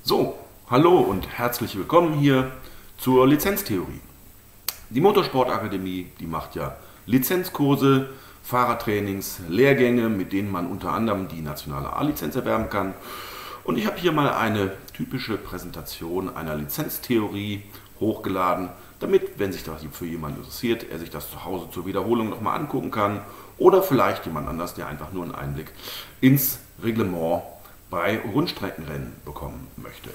So, hallo und herzlich willkommen hier zur Lizenztheorie. Die Motorsportakademie, die macht ja Lizenzkurse, Fahrertrainings, Lehrgänge, mit denen man unter anderem die nationale A-Lizenz erwerben kann. Und ich habe hier mal eine typische Präsentation einer Lizenztheorie hochgeladen, damit, wenn sich das für jemanden interessiert, er sich das zu Hause zur Wiederholung nochmal angucken kann oder vielleicht jemand anders, der einfach nur einen Einblick ins Reglement bei Rundstreckenrennen bekommen möchte.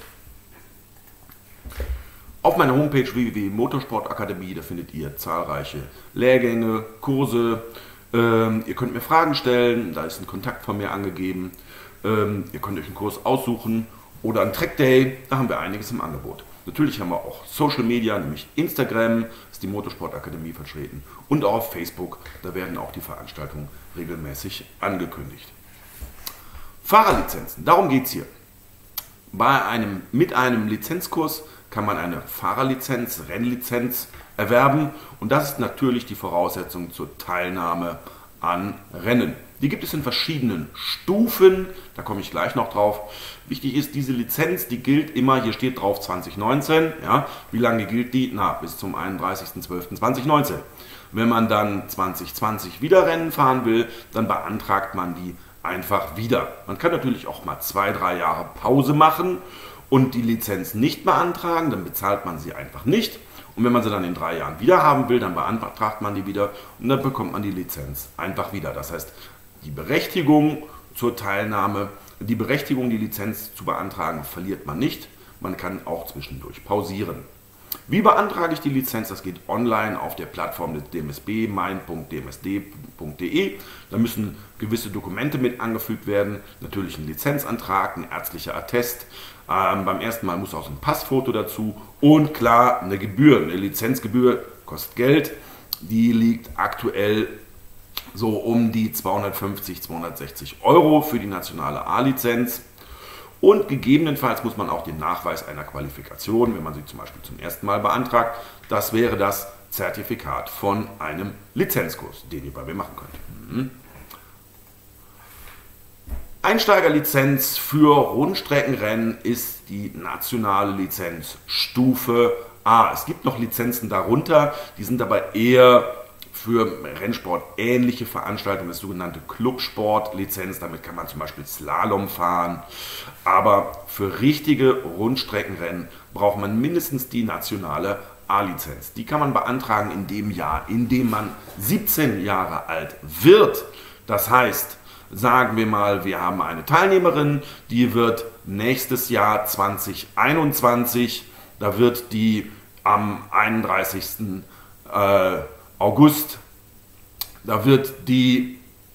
Auf meiner Homepage www.motorsportakademie, da findet ihr zahlreiche Lehrgänge, Kurse. Ihr könnt mir Fragen stellen, da ist ein Kontakt von mir angegeben. Ihr könnt euch einen Kurs aussuchen oder einen Track Day, da haben wir einiges im Angebot. Natürlich haben wir auch Social Media, nämlich Instagram, ist die Motorsportakademie vertreten, und auch auf Facebook, da werden auch die Veranstaltungen regelmäßig angekündigt. Fahrerlizenzen, darum geht es hier. Mit einem Lizenzkurs kann man eine Fahrerlizenz, Rennlizenz erwerben, und das ist natürlich die Voraussetzung zur Teilnahme an Rennen. Die gibt es in verschiedenen Stufen, da komme ich gleich noch drauf. Wichtig ist, diese Lizenz, die gilt immer, hier steht drauf 2019, ja, wie lange gilt die? Na, bis zum 31.12.2019. Wenn man dann 2020 wieder Rennen fahren will, dann beantragt man die einfach wieder. Man kann natürlich auch mal 2-3 Jahre Pause machen und die Lizenz nicht beantragen, dann bezahlt man sie einfach nicht. Und wenn man sie dann in 3 Jahren wieder haben will, dann beantragt man die wieder und dann bekommt man die Lizenz einfach wieder. Das heißt, die Berechtigung zur Teilnahme, die Berechtigung, die Lizenz zu beantragen, verliert man nicht. Man kann auch zwischendurch pausieren. Wie beantrage ich die Lizenz? Das geht online auf der Plattform des DMSB, mein.dmsd.de. Da müssen gewisse Dokumente mit angefügt werden. Natürlich ein Lizenzantrag, ein ärztlicher Attest. Beim ersten Mal muss auch so ein Passfoto dazu. Und klar, eine Gebühr, eine Lizenzgebühr kostet Geld. Die liegt aktuell so um die 250, 260 Euro für die nationale A-Lizenz. Und gegebenenfalls muss man auch den Nachweis einer Qualifikation, wenn man sie zum Beispiel zum ersten Mal beantragt, das wäre das Zertifikat von einem Lizenzkurs, den ihr bei mir machen könnt. Einsteigerlizenz für Rundstreckenrennen ist die nationale Lizenz Stufe A. Es gibt noch Lizenzen darunter, die sind aber eher für Rennsport ähnliche Veranstaltungen, das sogenannte Clubsport-Lizenz. Damit kann man zum Beispiel Slalom fahren. Aber für richtige Rundstreckenrennen braucht man mindestens die nationale A-Lizenz. Die kann man beantragen in dem Jahr, in dem man 17 Jahre alt wird. Das heißt, sagen wir mal, wir haben eine Teilnehmerin, die wird nächstes Jahr 2021, da wird die am 31. August, da wird die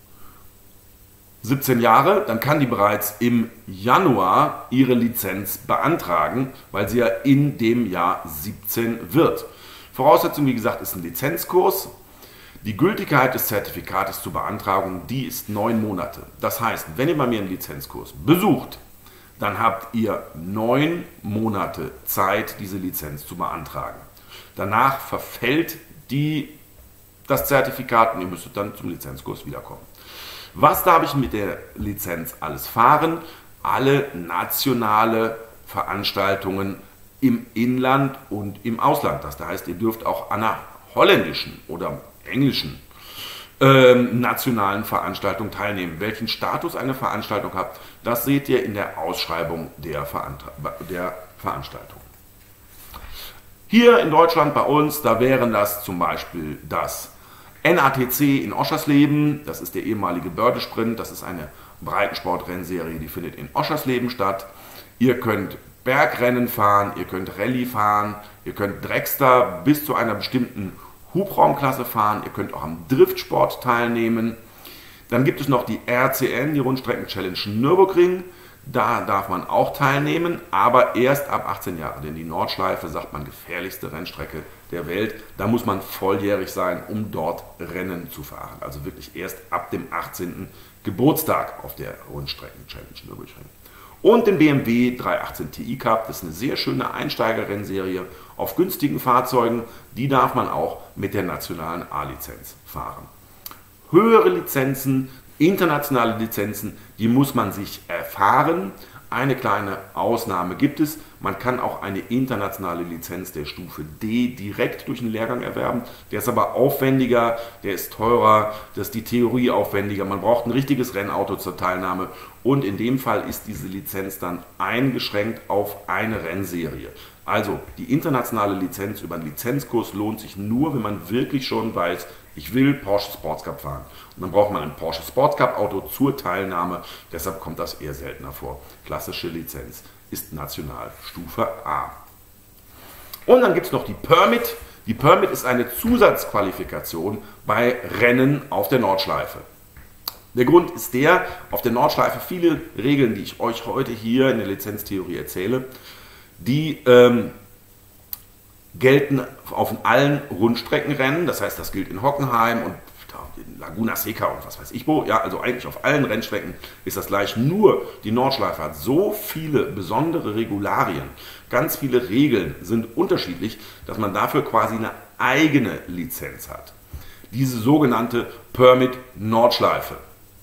17 Jahre, dann kann die bereits im Januar ihre Lizenz beantragen, weil sie ja in dem Jahr 17 wird. Voraussetzung, wie gesagt, ist ein Lizenzkurs. Die Gültigkeit des Zertifikates zur Beantragung, die ist 9 Monate. Das heißt, wenn ihr bei mir einen Lizenzkurs besucht, dann habt ihr 9 Monate Zeit, diese Lizenz zu beantragen. Danach verfällt das Zertifikat und ihr müsstet dann zum Lizenzkurs wiederkommen. Was darf ich mit der Lizenz alles fahren? Alle nationale Veranstaltungen im Inland und im Ausland. Das heißt, ihr dürft auch an einer holländischen oder englischen nationalen Veranstaltung teilnehmen. Welchen Status eine Veranstaltung hat, das seht ihr in der Ausschreibung der Veranstaltung. Hier in Deutschland bei uns, da wären das zum Beispiel das NATC in Oschersleben, das ist der ehemalige Börde-Sprint, das ist eine Breitensport-Rennserie, die findet in Oschersleben statt. Ihr könnt Bergrennen fahren, ihr könnt Rallye fahren, ihr könnt Dragster bis zu einer bestimmten Hubraumklasse fahren, ihr könnt auch am Driftsport teilnehmen. Dann gibt es noch die RCN, die Rundstrecken-Challenge Nürburgring. Da darf man auch teilnehmen, aber erst ab 18 Jahre, denn die Nordschleife, sagt man, gefährlichste Rennstrecke der Welt. Da muss man volljährig sein, um dort Rennen zu fahren. Also wirklich erst ab dem 18. Geburtstag auf der Rundstrecken-Challenge Nürburgring. Und den BMW 318 Ti Cup, das ist eine sehr schöne Einsteigerrennserie auf günstigen Fahrzeugen. Die darf man auch mit der nationalen A-Lizenz fahren. Höhere Lizenzen, internationale Lizenzen, die muss man sich erfahren. Eine kleine Ausnahme gibt es. Man kann auch eine internationale Lizenz der Stufe D direkt durch den Lehrgang erwerben. Der ist aber aufwendiger, der ist teurer, das ist die Theorie aufwendiger. Man braucht ein richtiges Rennauto zur Teilnahme und in dem Fall ist diese Lizenz dann eingeschränkt auf eine Rennserie. Also die internationale Lizenz über einen Lizenzkurs lohnt sich nur, wenn man wirklich schon weiß, ich will Porsche Sports Cup fahren. Und dann braucht man ein Porsche Sports Cup Auto zur Teilnahme. Deshalb kommt das eher seltener vor. Klassische Lizenz ist national Stufe A. Und dann gibt es noch die Permit. Die Permit ist eine Zusatzqualifikation bei Rennen auf der Nordschleife. Der Grund ist der, auf der Nordschleife viele Regeln, die ich euch heute hier in der Lizenztheorie erzähle, die gelten auf allen Rundstreckenrennen, das heißt, das gilt in Hockenheim und in Laguna Seca und was weiß ich wo, ja, also eigentlich auf allen Rennstrecken ist das gleich, nur die Nordschleife hat so viele besondere Regularien, ganz viele Regeln sind unterschiedlich, dass man dafür quasi eine eigene Lizenz hat. Diese sogenannte Permit Nordschleife.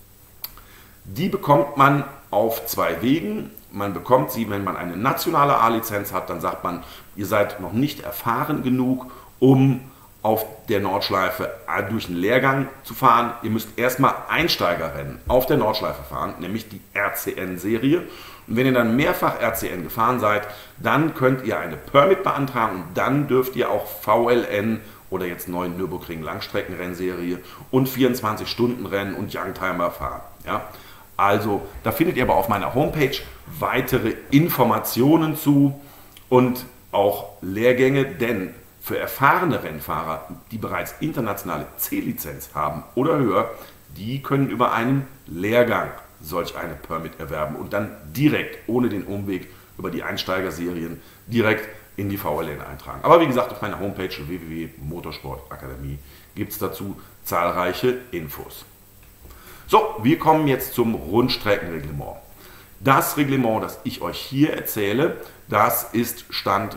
Die bekommt man auf zwei Wegen. Man bekommt sie, wenn man eine nationale A-Lizenz hat, dann sagt man, ihr seid noch nicht erfahren genug, um auf der Nordschleife durch den Lehrgang zu fahren. Ihr müsst erstmal Einsteigerrennen auf der Nordschleife fahren, nämlich die RCN-Serie. Und wenn ihr dann mehrfach RCN gefahren seid, dann könnt ihr eine Permit beantragen und dann dürft ihr auch VLN oder jetzt neuen Nürburgring Langstreckenrennserie und 24-Stunden-Rennen und Youngtimer fahren. Ja? Also, da findet ihr aber auf meiner Homepage weitere Informationen zu und auch Lehrgänge, denn für erfahrene Rennfahrer, die bereits internationale C-Lizenz haben oder höher, die können über einen Lehrgang solch eine Permit erwerben und dann direkt, ohne den Umweg über die Einsteigerserien, direkt in die VLN eintragen. Aber wie gesagt, auf meiner Homepage www.motorsportakademie gibt es dazu zahlreiche Infos. So, wir kommen jetzt zum Rundstreckenreglement. Das Reglement, das ich euch hier erzähle, das ist Stand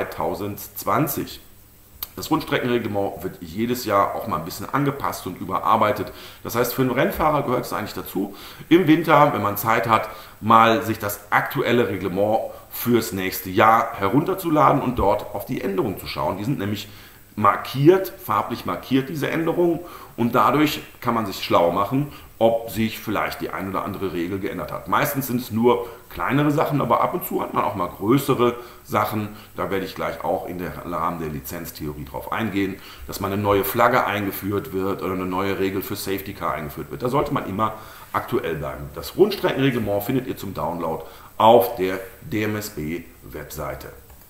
2020. Das Rundstreckenreglement wird jedes Jahr auch mal ein bisschen angepasst und überarbeitet. Das heißt, für einen Rennfahrer gehört es eigentlich dazu, im Winter, wenn man Zeit hat, mal sich das aktuelle Reglement fürs nächste Jahr herunterzuladen und dort auf die Änderungen zu schauen. Die sind nämlich markiert, farblich markiert, diese Änderungen, und dadurch kann man sich schlau machen, ob sich vielleicht die ein oder andere Regel geändert hat. Meistens sind es nur kleinere Sachen, aber ab und zu hat man auch mal größere Sachen. Da werde ich gleich auch im Rahmen der Lizenztheorie drauf eingehen, dass mal eine neue Flagge eingeführt wird oder eine neue Regel für Safety Car eingeführt wird. Da sollte man immer aktuell bleiben. Das Rundstreckenreglement findet ihr zum Download auf der DMSB-Webseite.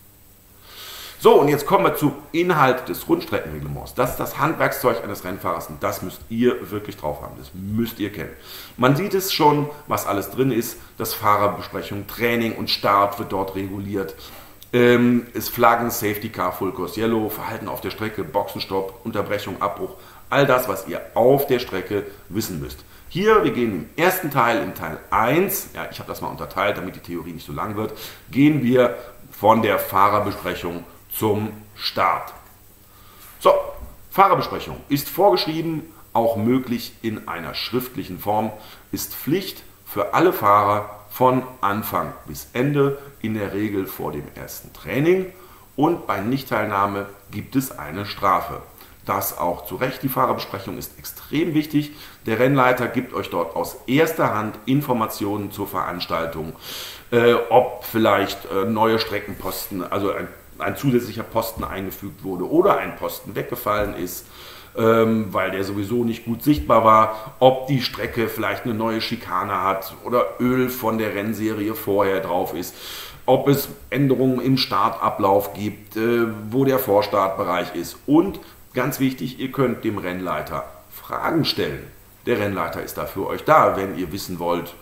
So, und jetzt kommen wir zum Inhalt des Rundstreckenreglements. Das ist das Handwerkszeug eines Rennfahrers und das müsst ihr wirklich drauf haben. Das müsst ihr kennen. Man sieht es schon, was alles drin ist. Das Fahrerbesprechung, Training und Start wird dort reguliert. Es Flaggen, Safety Car, Full Course Yellow, Verhalten auf der Strecke, Boxenstopp, Unterbrechung, Abbruch. All das, was ihr auf der Strecke wissen müsst. Hier, wir gehen im ersten Teil, im Teil 1, ja, ich habe das mal unterteilt, damit die Theorie nicht so lang wird, gehen wir von der Fahrerbesprechung zum Start. So, Fahrerbesprechung ist vorgeschrieben, auch möglich in einer schriftlichen Form, ist Pflicht für alle Fahrer von Anfang bis Ende, in der Regel vor dem ersten Training, und bei Nichtteilnahme gibt es eine Strafe. Das auch zu Recht, die Fahrerbesprechung ist extrem wichtig. Der Rennleiter gibt euch dort aus erster Hand Informationen zur Veranstaltung, ob vielleicht neue Streckenposten, also ein zusätzlicher Posten eingefügt wurde oder ein Posten weggefallen ist, weil der sowieso nicht gut sichtbar war, ob die Strecke vielleicht eine neue Schikane hat oder Öl von der Rennserie vorher drauf ist, ob es Änderungen im Startablauf gibt, wo der Vorstartbereich ist, und ganz wichtig, ihr könnt dem Rennleiter Fragen stellen. Der Rennleiter ist da für euch da, wenn ihr wissen wollt,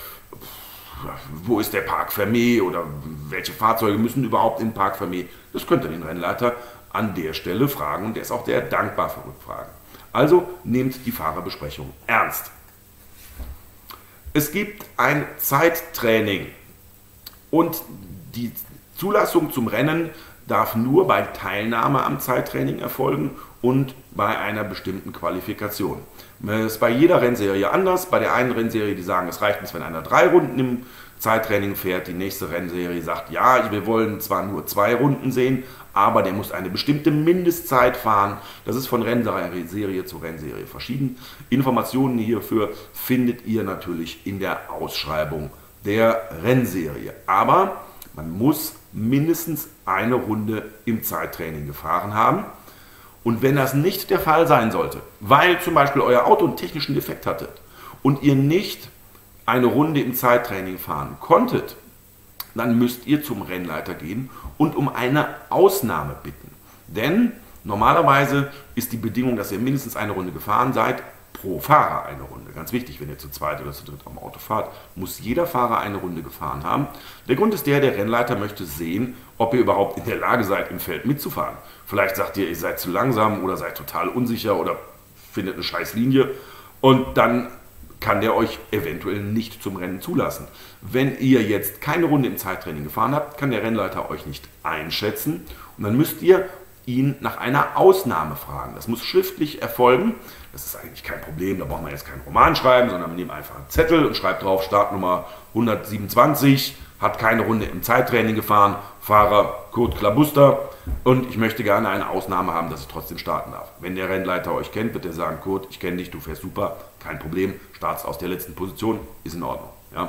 wo ist der Parc Fermé oder welche Fahrzeuge müssen überhaupt in Parc Fermé. Das könnt ihr den Rennleiter an der Stelle fragen und der ist auch sehr dankbar für Rückfragen. Also nehmt die Fahrerbesprechung ernst. Es gibt ein Zeittraining und die Zulassung zum Rennen darf nur bei Teilnahme am Zeittraining erfolgen und bei einer bestimmten Qualifikation. Das ist bei jeder Rennserie anders. Bei der einen Rennserie, die sagen, es reicht uns, wenn einer 3 Runden im Zeittraining fährt. Die nächste Rennserie sagt, ja, wir wollen zwar nur 2 Runden sehen, aber der muss eine bestimmte Mindestzeit fahren. Das ist von Rennserie zu Rennserie verschieden. Informationen hierfür findet ihr natürlich in der Ausschreibung der Rennserie. Aber man muss mindestens eine Runde im Zeittraining gefahren haben. Und wenn das nicht der Fall sein sollte, weil zum Beispiel euer Auto einen technischen Defekt hattet und ihr nicht eine Runde im Zeittraining fahren konntet, dann müsst ihr zum Rennleiter gehen und um eine Ausnahme bitten. Denn normalerweise ist die Bedingung, dass ihr mindestens eine Runde gefahren seid, pro Fahrer eine Runde. Ganz wichtig, wenn ihr zu zweit oder zu dritt am Auto fahrt, muss jeder Fahrer eine Runde gefahren haben. Der Grund ist der Rennleiter möchte sehen, ob ihr überhaupt in der Lage seid, im Feld mitzufahren. Vielleicht sagt ihr, ihr seid zu langsam oder seid total unsicher oder findet eine scheiß Linie und dann kann der euch eventuell nicht zum Rennen zulassen. Wenn ihr jetzt keine Runde im Zeittraining gefahren habt, kann der Rennleiter euch nicht einschätzen und dann müsst ihr ihn nach einer Ausnahme fragen. Das muss schriftlich erfolgen. Das ist eigentlich kein Problem, da braucht man jetzt keinen Roman schreiben, sondern man nimmt einfach einen Zettel und schreibt drauf Startnummer 127, hat keine Runde im Zeittraining gefahren, Fahrer Kurt Klabuster und ich möchte gerne eine Ausnahme haben, dass ich trotzdem starten darf. Wenn der Rennleiter euch kennt, wird er sagen, Kurt, ich kenne dich, du fährst super, kein Problem, startst aus der letzten Position, ist in Ordnung. Ja.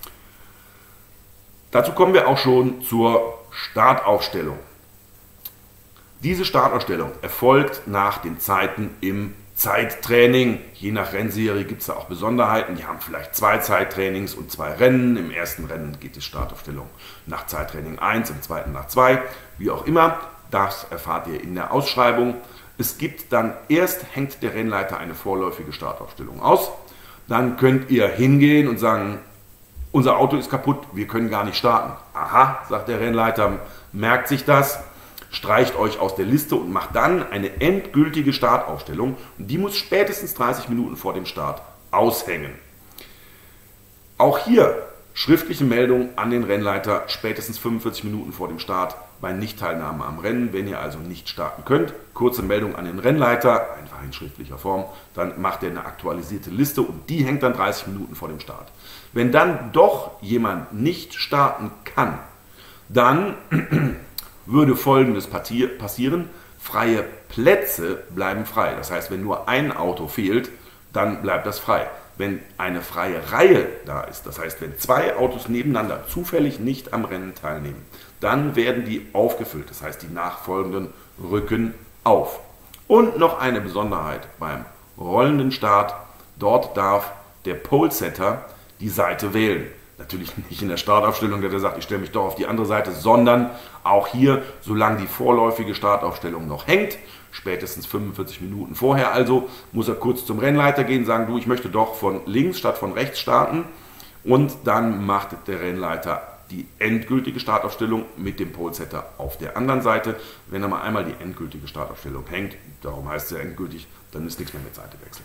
Dazu kommen wir auch schon zur Startaufstellung. Diese Startaufstellung erfolgt nach den Zeiten im Zeittraining. Je nach Rennserie gibt es da auch Besonderheiten. Die haben vielleicht 2 Zeittrainings und 2 Rennen. Im ersten Rennen geht die Startaufstellung nach Zeittraining 1, im zweiten nach 2. Wie auch immer, das erfahrt ihr in der Ausschreibung. Es gibt dann erst, hängt der Rennleiter eine vorläufige Startaufstellung aus. Dann könnt ihr hingehen und sagen, unser Auto ist kaputt, wir können gar nicht starten. Aha, sagt der Rennleiter, merkt sich das. Streicht euch aus der Liste und macht dann eine endgültige Startaufstellung. Und die muss spätestens 30 Minuten vor dem Start aushängen. Auch hier schriftliche Meldung an den Rennleiter spätestens 45 Minuten vor dem Start bei Nichtteilnahme am Rennen. Wenn ihr also nicht starten könnt, kurze Meldung an den Rennleiter, einfach in schriftlicher Form, dann macht er eine aktualisierte Liste und die hängt dann 30 Minuten vor dem Start. Wenn dann doch jemand nicht starten kann, dann würde Folgendes passieren: Freie Plätze bleiben frei. Das heißt, wenn nur ein Auto fehlt, dann bleibt das frei. Wenn eine freie Reihe da ist, das heißt, wenn 2 Autos nebeneinander zufällig nicht am Rennen teilnehmen, dann werden die aufgefüllt. Das heißt, die nachfolgenden rücken auf. Und noch eine Besonderheit beim rollenden Start: Dort darf der Polesetter die Seite wählen. Natürlich nicht in der Startaufstellung, der sagt, ich stelle mich doch auf die andere Seite, sondern auch hier, solange die vorläufige Startaufstellung noch hängt, spätestens 45 Minuten vorher also, muss er kurz zum Rennleiter gehen, sagen, du, ich möchte doch von links statt von rechts starten, und dann macht der Rennleiter die endgültige Startaufstellung mit dem Polesetter auf der anderen Seite. Wenn er mal einmal die endgültige Startaufstellung hängt, darum heißt es ja endgültig, dann ist nichts mehr mit Seite wechseln.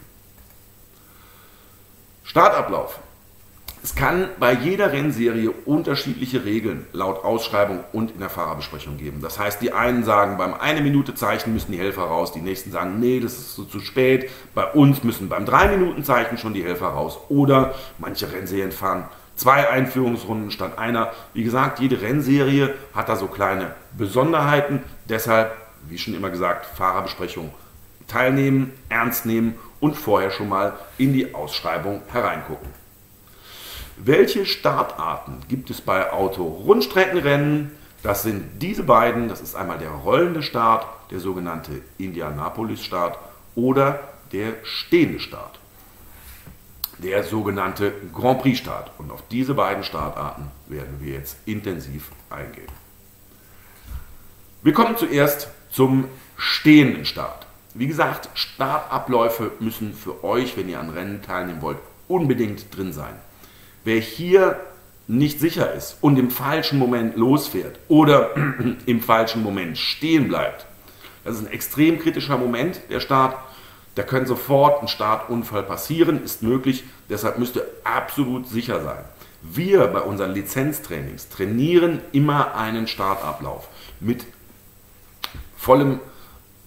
Startablauf. Es kann bei jeder Rennserie unterschiedliche Regeln laut Ausschreibung und in der Fahrerbesprechung geben. Das heißt, die einen sagen, beim 1-Minute-Zeichen müssen die Helfer raus, die nächsten sagen, nee, das ist so zu spät. Bei uns müssen beim 3-Minuten-Zeichen schon die Helfer raus. Oder manche Rennserien fahren 2 Einführungsrunden statt einer. Wie gesagt, jede Rennserie hat da so kleine Besonderheiten. Deshalb, wie schon immer gesagt, Fahrerbesprechung teilnehmen, ernst nehmen und vorher schon mal in die Ausschreibung hereingucken. Welche Startarten gibt es bei Auto-Rundstreckenrennen? Das sind diese beiden. Das ist einmal der rollende Start, der sogenannte Indianapolis-Start, oder der stehende Start, der sogenannte Grand Prix-Start. Und auf diese beiden Startarten werden wir jetzt intensiv eingehen. Wir kommen zuerst zum stehenden Start. Wie gesagt, Startabläufe müssen für euch, wenn ihr an Rennen teilnehmen wollt, unbedingt drin sein. Wer hier nicht sicher ist und im falschen Moment losfährt oder im falschen Moment stehen bleibt, das ist ein extrem kritischer Moment, der Start. Da kann sofort ein Startunfall passieren, ist möglich. Deshalb müsst ihr absolut sicher sein. Wir bei unseren Lizenztrainings trainieren immer einen Startablauf mit vollem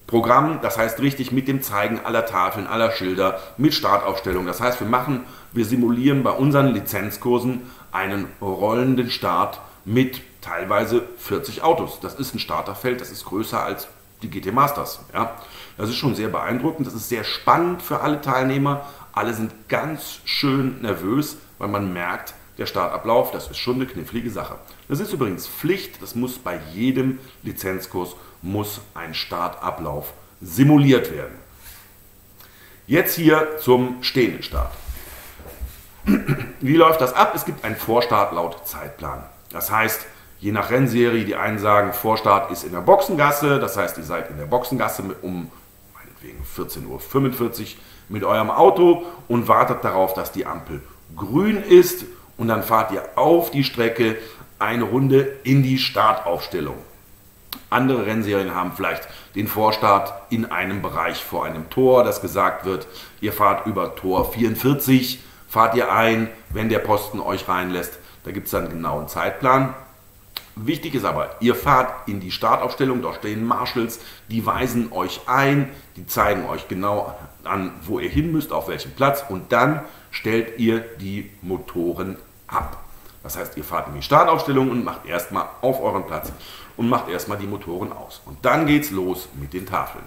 Programm, das heißt richtig mit dem Zeigen aller Tafeln, aller Schilder, mit Startaufstellung. Das heißt, wir simulieren bei unseren Lizenzkursen einen rollenden Start mit teilweise 40 Autos. Das ist ein Starterfeld, das ist größer als die GT Masters. Ja? Das ist schon sehr beeindruckend, das ist sehr spannend für alle Teilnehmer. Alle sind ganz schön nervös, weil man merkt, der Startablauf, das ist schon eine knifflige Sache. Das ist übrigens Pflicht, das muss bei jedem Lizenzkurs, muss ein Startablauf simuliert werden. Jetzt hier zum stehenden Start. Wie läuft das ab? Es gibt einen Vorstart laut Zeitplan. Das heißt, je nach Rennserie, die einen sagen, Vorstart ist in der Boxengasse, das heißt, ihr seid in der Boxengasse um meinetwegen 14:45 Uhr mit eurem Auto und wartet darauf, dass die Ampel grün ist und dann fahrt ihr auf die Strecke eine Runde in die Startaufstellung. Andere Rennserien haben vielleicht den Vorstart in einem Bereich vor einem Tor, das gesagt wird, ihr fahrt über Tor 44, fahrt ihr ein, wenn der Posten euch reinlässt. Da gibt es dann einen genauen Zeitplan. Wichtig ist aber, ihr fahrt in die Startaufstellung, dort stehen Marshals, die weisen euch ein, die zeigen euch genau an, wo ihr hin müsst, auf welchem Platz und dann stellt ihr die Motoren ab. Das heißt, ihr fahrt in die Startaufstellung und macht erstmal auf euren Platz und macht erstmal die Motoren aus. Und dann geht's los mit den Tafeln.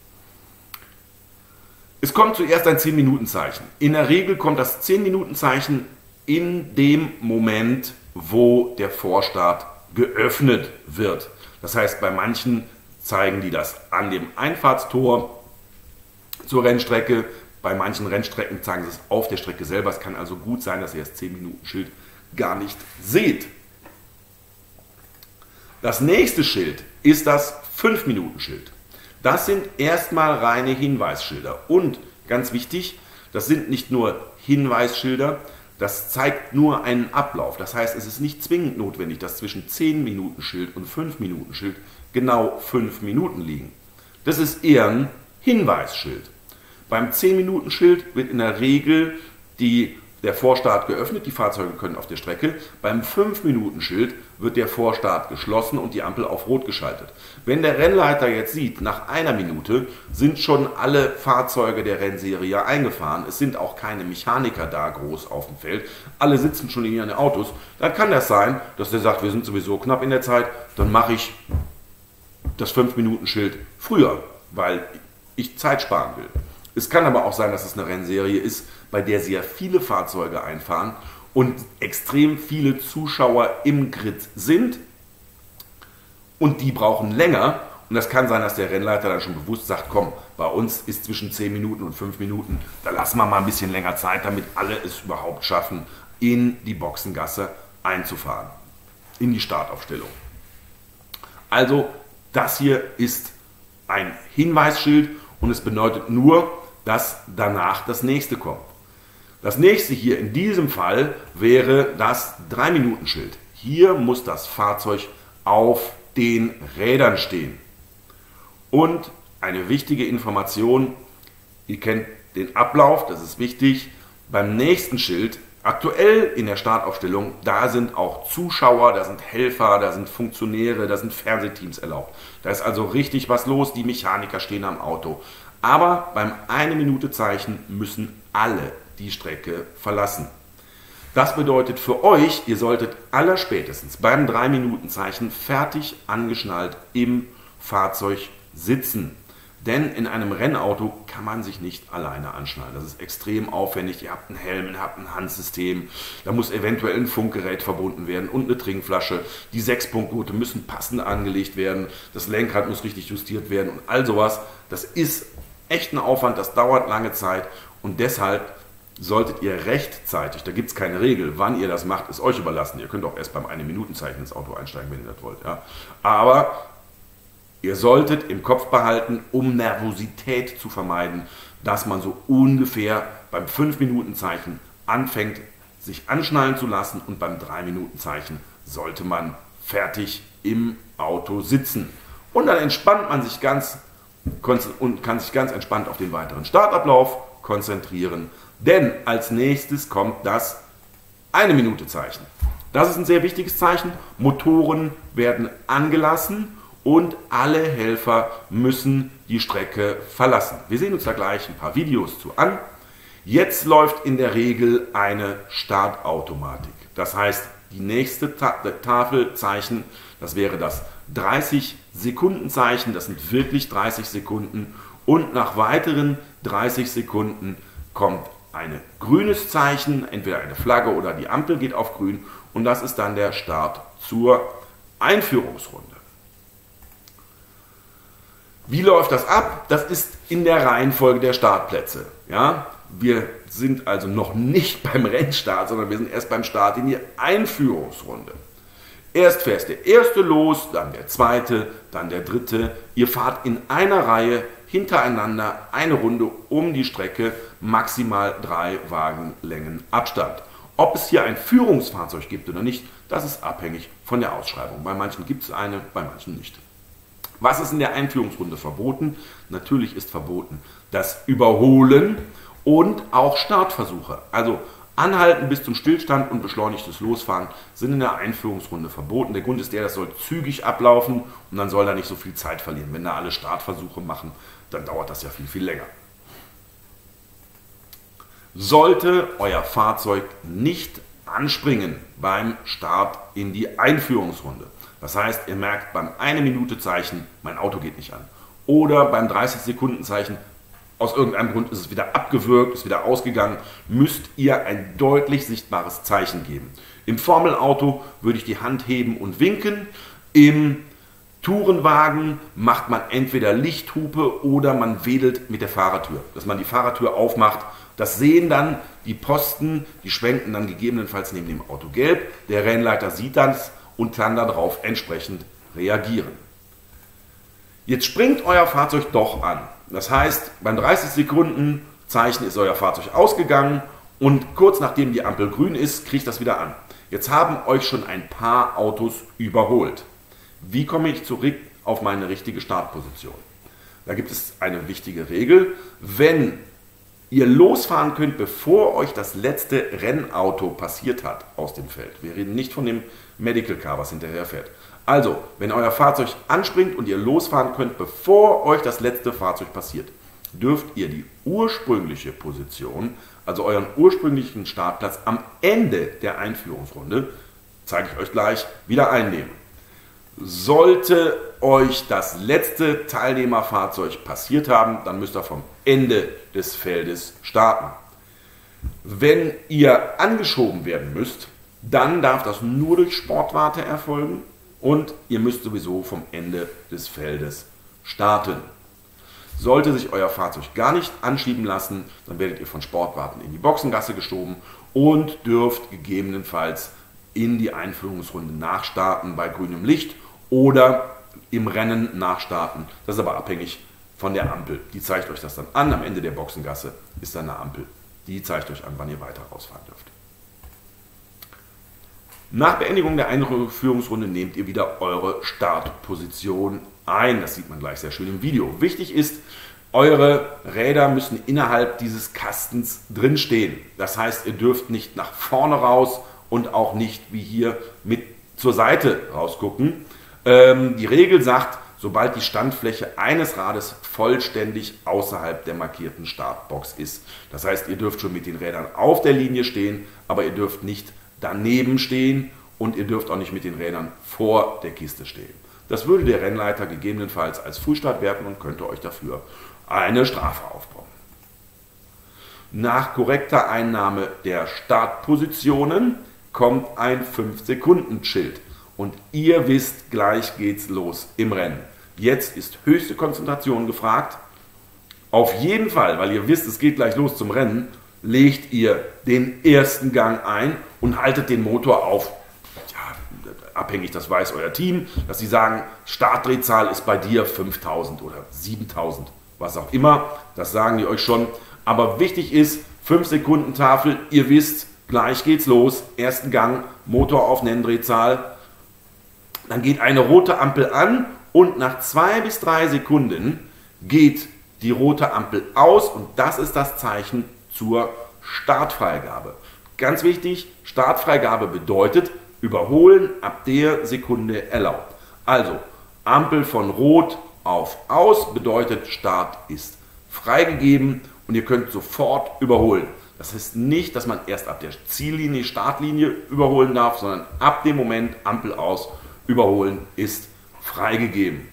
Es kommt zuerst ein 10-Minuten-Zeichen. In der Regel kommt das 10-Minuten-Zeichen in dem Moment, wo der Vorstart geöffnet wird. Das heißt, bei manchen zeigen die das an dem Einfahrtstor zur Rennstrecke, bei manchen Rennstrecken zeigen sie es auf der Strecke selber. Es kann also gut sein, dass ihr das 10-Minuten-Schild gar nicht seht. Das nächste Schild ist das 5-Minuten-Schild. Das sind erstmal reine Hinweisschilder. Und ganz wichtig, das sind nicht nur Hinweisschilder, das zeigt nur einen Ablauf. Das heißt, es ist nicht zwingend notwendig, dass zwischen 10-Minuten-Schild und 5-Minuten-Schild genau 5 Minuten liegen. Das ist eher ein Hinweisschild. Beim 10-Minuten-Schild wird in der Regel der Vorstart geöffnet, die Fahrzeuge können auf der Strecke. Beim 5-Minuten-Schild wird der Vorstart geschlossen und die Ampel auf Rot geschaltet. Wenn der Rennleiter jetzt sieht, nach einer Minute sind schon alle Fahrzeuge der Rennserie eingefahren, es sind auch keine Mechaniker da groß auf dem Feld, alle sitzen schon in ihren Autos, dann kann das sein, dass der sagt, wir sind sowieso knapp in der Zeit, dann mache ich das 5-Minuten-Schild früher, weil ich Zeit sparen will. Es kann aber auch sein, dass es eine Rennserie ist, bei der sehr viele Fahrzeuge einfahren und extrem viele Zuschauer im Grid sind und die brauchen länger. Und das kann sein, dass der Rennleiter dann schon bewusst sagt, komm, bei uns ist zwischen 10 Minuten und 5 Minuten, da lassen wir mal ein bisschen länger Zeit, damit alle es überhaupt schaffen, in die Boxengasse einzufahren, in die Startaufstellung. Also das hier ist ein Hinweisschild und es bedeutet nur, dass danach das nächste kommt. Das nächste hier in diesem Fall wäre das 3-Minuten-Schild. Hier muss das Fahrzeug auf den Rädern stehen. Und eine wichtige Information, ihr kennt den Ablauf, das ist wichtig. Beim nächsten Schild, aktuell in der Startaufstellung, da sind auch Zuschauer, da sind Helfer, da sind Funktionäre, da sind Fernsehteams erlaubt. Da ist also richtig was los, die Mechaniker stehen am Auto. Aber beim 1-Minute-Zeichen müssen alle die Strecke verlassen. Das bedeutet für euch, ihr solltet allerspätestens beim 3-Minuten-Zeichen fertig angeschnallt im Fahrzeug sitzen. Denn in einem Rennauto kann man sich nicht alleine anschnallen. Das ist extrem aufwendig. Ihr habt einen Helm, ihr habt ein Handsystem, da muss eventuell ein Funkgerät verbunden werden und eine Trinkflasche. Die 6-Punkt-Gurte müssen passend angelegt werden, das Lenkrad muss richtig justiert werden und all sowas. Das ist echt ein Aufwand, das dauert lange Zeit und deshalb solltet ihr rechtzeitig, da gibt es keine Regel, wann ihr das macht, ist euch überlassen. Ihr könnt auch erst beim 1-Minuten-Zeichen ins Auto einsteigen, wenn ihr das wollt. Ja. Aber ihr solltet im Kopf behalten, um Nervosität zu vermeiden, dass man so ungefähr beim 5-Minuten-Zeichen anfängt, sich anschnallen zu lassen und beim 3-Minuten-Zeichen sollte man fertig im Auto sitzen. Und dann entspannt man sich und kann sich ganz entspannt auf den weiteren Startablauf konzentrieren. Denn als nächstes kommt das 1-Minute-Zeichen. Das ist ein sehr wichtiges Zeichen. Motoren werden angelassen und alle Helfer müssen die Strecke verlassen. Wir sehen uns da gleich ein paar Videos zu an. Jetzt läuft in der Regel eine Startautomatik. Das heißt, die nächste Tafelzeichen, das wäre das 30-Sekunden-Zeichen, das sind wirklich 30 Sekunden. Und nach weiteren 30 Sekunden kommt ein grünes Zeichen, entweder eine Flagge oder die Ampel geht auf grün. Und das ist dann der Start zur Einführungsrunde. Wie läuft das ab? Das ist in der Reihenfolge der Startplätze. Ja? Wir sind also noch nicht beim Rennstart, sondern wir sind erst beim Start in die Einführungsrunde. Erst fährt der erste los, dann der zweite, dann der dritte. Ihr fahrt in einer Reihe hintereinander eine Runde um die Strecke, maximal 3 Wagenlängen Abstand. Ob es hier ein Führungsfahrzeug gibt oder nicht, das ist abhängig von der Ausschreibung. Bei manchen gibt es eine, bei manchen nicht. Was ist in der Einführungsrunde verboten? Natürlich ist verboten das Überholen und auch Startversuche. Also Anhalten bis zum Stillstand und beschleunigtes Losfahren sind in der Einführungsrunde verboten. Der Grund ist der, das soll zügig ablaufen und dann soll da nicht so viel Zeit verlieren. Wenn da alle Startversuche machen, dann dauert das ja viel, viel länger. Sollte euer Fahrzeug nicht anspringen beim Start in die Einführungsrunde, das heißt, ihr merkt beim 1-Minute-Zeichen, mein Auto geht nicht an, oder beim 30-Sekunden-Zeichen, aus irgendeinem Grund ist es wieder abgewürgt, ist wieder ausgegangen, müsst ihr ein deutlich sichtbares Zeichen geben. Im Formelauto würde ich die Hand heben und winken. Im Tourenwagen macht man entweder Lichthupe oder man wedelt mit der Fahrertür, dass man die Fahrertür aufmacht. Das sehen dann die Posten, die schwenken dann gegebenenfalls neben dem Auto gelb. Der Rennleiter sieht das und kann darauf entsprechend reagieren. Jetzt springt euer Fahrzeug doch an. Das heißt, beim 30-Sekunden-Zeichen ist euer Fahrzeug ausgegangen und kurz nachdem die Ampel grün ist, kriegt das wieder an. Jetzt haben euch schon ein paar Autos überholt. Wie komme ich zurück auf meine richtige Startposition? Da gibt es eine wichtige Regel. Wenn ihr losfahren könnt, bevor euch das letzte Rennauto passiert hat aus dem Feld. Wir reden nicht von dem Medical Car, was hinterher fährt. Also, wenn euer Fahrzeug anspringt und ihr losfahren könnt, bevor euch das letzte Fahrzeug passiert, dürft ihr die ursprüngliche Position, also euren ursprünglichen Startplatz am Ende der Einführungsrunde, zeige ich euch gleich, wieder einnehmen. Sollte euch das letzte Teilnehmerfahrzeug passiert haben, dann müsst ihr vom Ende des Feldes starten. Wenn ihr angeschoben werden müsst, dann darf das nur durch Sportwarte erfolgen und ihr müsst sowieso vom Ende des Feldes starten. Sollte sich euer Fahrzeug gar nicht anschieben lassen, dann werdet ihr von Sportwarten in die Boxengasse geschoben und dürft gegebenenfalls in die Einführungsrunde nachstarten bei grünem Licht oder im Rennen nachstarten. Das ist aber abhängig von der Ampel. Die zeigt euch das dann an. Am Ende der Boxengasse ist dann eine Ampel. Die zeigt euch an, wann ihr weiter rausfahren dürft. Nach Beendigung der Einführungsrunde nehmt ihr wieder eure Startposition ein. Das sieht man gleich sehr schön im Video. Wichtig ist, eure Räder müssen innerhalb dieses Kastens drinstehen. Das heißt, ihr dürft nicht nach vorne raus und auch nicht wie hier mit zur Seite rausgucken. Die Regel sagt, sobald die Standfläche eines Rades vollständig außerhalb der markierten Startbox ist. Das heißt, ihr dürft schon mit den Rädern auf der Linie stehen, aber ihr dürft nicht daneben stehen und ihr dürft auch nicht mit den Rädern vor der Kiste stehen. Das würde der Rennleiter gegebenenfalls als Frühstart werten und könnte euch dafür eine Strafe aufbauen. Nach korrekter Einnahme der Startpositionen kommt ein 5-Sekunden-Schild. Und ihr wisst, gleich geht's los im Rennen. Jetzt ist höchste Konzentration gefragt. Auf jeden Fall, weil ihr wisst, es geht gleich los zum Rennen, legt ihr den ersten Gang ein und haltet den Motor auf. Ja, abhängig, das weiß euer Team, dass sie sagen, Startdrehzahl ist bei dir 5000 oder 7000, was auch immer. Das sagen die euch schon. Aber wichtig ist, 5-Sekunden-Tafel, ihr wisst, gleich geht's los. Ersten Gang, Motor auf Nenndrehzahl. Dann geht eine rote Ampel an und nach 2 bis 3 Sekunden geht die rote Ampel aus und das ist das Zeichen zur Startfreigabe. Ganz wichtig, Startfreigabe bedeutet, überholen ab der Sekunde erlaubt. Also Ampel von Rot auf Aus bedeutet, Start ist freigegeben und ihr könnt sofort überholen. Das heißt nicht, dass man erst ab der Ziellinie, Startlinie überholen darf, sondern ab dem Moment Ampel aus, überholen ist freigegeben.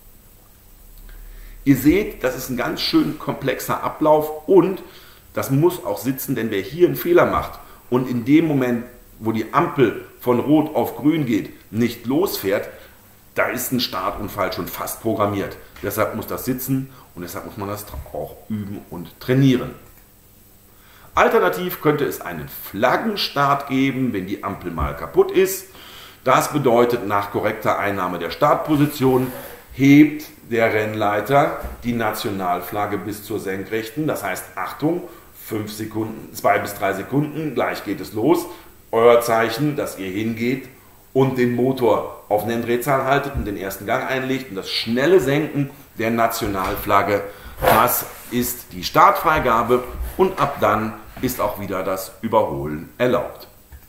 Ihr seht, das ist ein ganz schön komplexer Ablauf und das muss auch sitzen, denn wer hier einen Fehler macht und in dem Moment, wo die Ampel von Rot auf Grün geht, nicht losfährt, da ist ein Startunfall schon fast programmiert. Deshalb muss das sitzen und deshalb muss man das auch üben und trainieren. Alternativ könnte es einen Flaggenstart geben, wenn die Ampel mal kaputt ist. Das bedeutet, nach korrekter Einnahme der Startposition hebt der Rennleiter die Nationalflagge bis zur Senkrechten. Das heißt, Achtung, 5 Sekunden, 2 bis 3 Sekunden, gleich geht es los. Euer Zeichen, dass ihr hingeht und den Motor auf Nenndrehzahl haltet und den ersten Gang einlegt. Und das schnelle Senken der Nationalflagge, das ist die Startfreigabe und ab dann ist auch wieder das Überholen erlaubt.